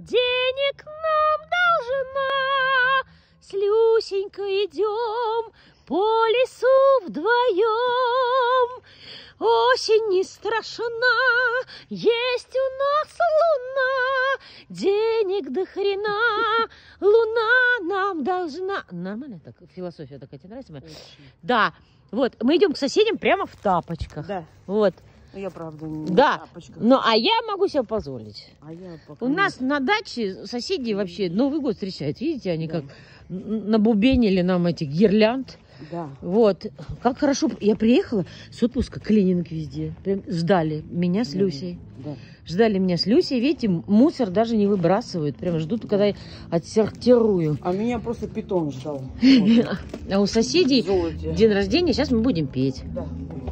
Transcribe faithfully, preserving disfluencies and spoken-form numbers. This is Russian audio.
денег нам должна. С Люсенькой идем по лесу вдвоем. Осень не страшна, есть у нас луна. Денег до хрена, луна нам должна. Нормально так? Философия такая, тебе нравится моя? Да. Вот, мы идем к соседям прямо в тапочках. Да. Вот. Я, правда, не да. в тапочках. Ну, а я могу себе позволить. А я пока У не... нас на даче соседи вообще Новый год встречают. Видите, они Да. как набубенили нам этих гирлянд. Да. Вот. Как хорошо. Я приехала с отпуска, клининг везде. Прям ждали меня с Люсей. Да. Ждали меня с Люсей. Видите, мусор даже не выбрасывают. Прям ждут, когда я отсортирую. А меня просто питон ждал. А у соседей Золоте. день рождения. Сейчас мы будем петь. Да.